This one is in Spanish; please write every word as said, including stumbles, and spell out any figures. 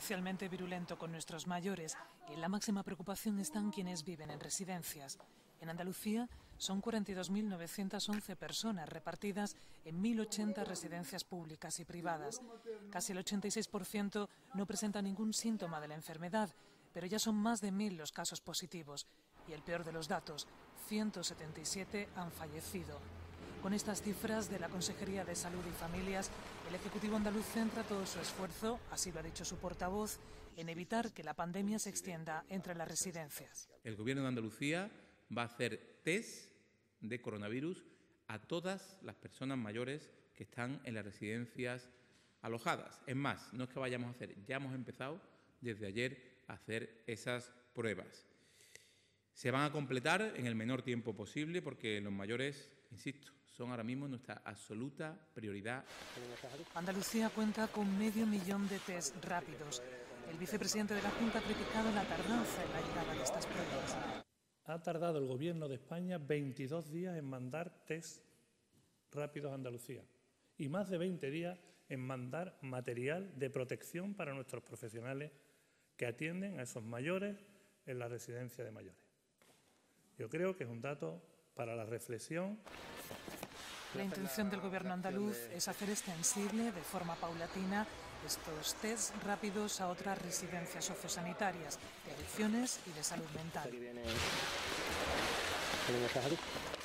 especialmente virulento con nuestros mayores y la máxima preocupación están quienes viven en residencias. En Andalucía son cuarenta y dos mil novecientas once personas repartidas en mil ochenta residencias públicas y privadas. Casi el ochenta y seis por ciento no presenta ningún síntoma de la enfermedad, pero ya son más de mil los casos positivos. Y el peor de los datos, ciento setenta y siete han fallecido. Con estas cifras de la Consejería de Salud y Familias, el Ejecutivo andaluz centra todo su esfuerzo, así lo ha dicho su portavoz, en evitar que la pandemia se extienda entre las residencias. El Gobierno de Andalucía va a hacer test de coronavirus a todas las personas mayores que están en las residencias alojadas. Es más, no es que vayamos a hacer, ya hemos empezado desde ayer a hacer esas pruebas. Se van a completar en el menor tiempo posible porque los mayores, insisto, son ahora mismo nuestra absoluta prioridad. Andalucía cuenta con medio millón de test rápidos. El vicepresidente de la Junta ha criticado la tardanza en la llegada de estas pruebas. Ha tardado el Gobierno de España veintidós días en mandar test rápidos a Andalucía y más de veinte días en mandar material de protección para nuestros profesionales que atienden a esos mayores en la residencia de mayores. Yo creo que es un dato para la reflexión. La intención del Gobierno andaluz es hacer extensible de forma paulatina estos test rápidos a otras residencias sociosanitarias, de adicciones y de salud mental.